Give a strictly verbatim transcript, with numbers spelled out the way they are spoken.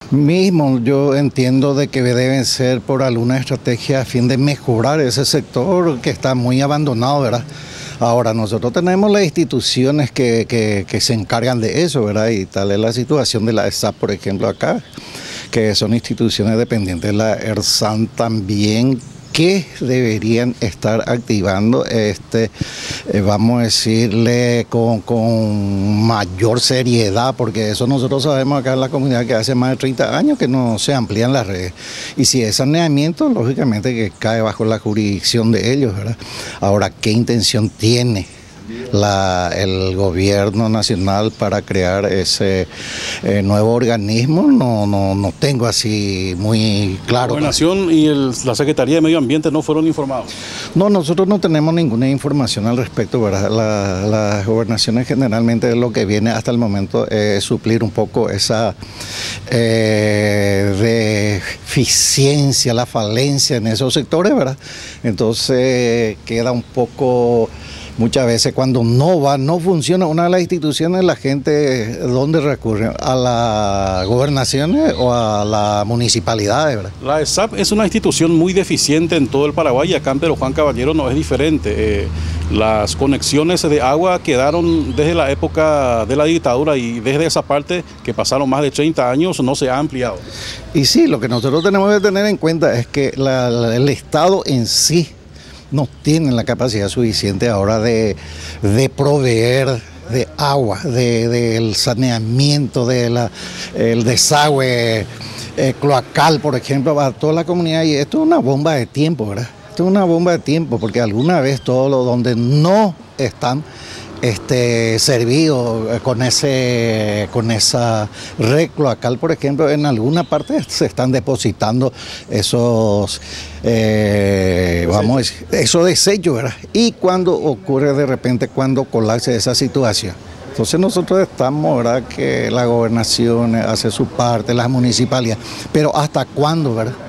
Mismo, yo entiendo de que deben ser por alguna estrategia a fin de mejorar ese sector que está muy abandonado, ¿verdad? Ahora, nosotros tenemos las instituciones que, que, que se encargan de eso, ¿verdad? Y tal es la situación de la E S A P, por ejemplo, acá, que son instituciones dependientes de la ERSAN también, que deberían estar activando, este, eh, vamos a decirle, con, con mayor seriedad, porque eso nosotros sabemos acá en la comunidad que hace más de treinta años que no se amplían las redes. Y si es saneamiento, lógicamente que cae bajo la jurisdicción de ellos, ¿verdad? Ahora, ¿qué intención tiene La, el gobierno nacional para crear ese eh, nuevo organismo? No, no, no tengo así muy claro. La Gobernación y el, la Secretaría de Medio Ambiente no fueron informados. No, nosotros no tenemos ninguna información al respecto, ¿verdad? La, las gobernaciones generalmente lo que viene hasta el momento es suplir un poco esa eh, deficiencia, la falencia en esos sectores, ¿verdad? Entonces queda un poco... Muchas veces cuando no va, no funciona una de las instituciones, la gente, ¿dónde recurre? ¿A las gobernaciones o a las municipalidades, verdad? La E S A P es una institución muy deficiente en todo el Paraguay y acá en Pedro Juan Caballero no es diferente. Eh, las conexiones de agua quedaron desde la época de la dictadura y desde esa parte que pasaron más de treinta años no se ha ampliado. Y sí, lo que nosotros tenemos que tener en cuenta es que la, la, el Estado en sí no tienen la capacidad suficiente ahora de, de proveer de agua, de, del saneamiento, del de desagüe eh, cloacal, por ejemplo, para toda la comunidad. Y esto es una bomba de tiempo, ¿verdad? Esto es una bomba de tiempo, porque alguna vez todo lo donde no están este, servido con, ese, con esa red cloacal, por ejemplo, en alguna parte se están depositando esos, eh, vamos a decir, esos desechos, ¿verdad? Y cuando ocurre de repente, cuando colapse esa situación. Entonces nosotros estamos, ¿verdad?, que la gobernación hace su parte, las municipalidades, pero ¿hasta cuándo, verdad?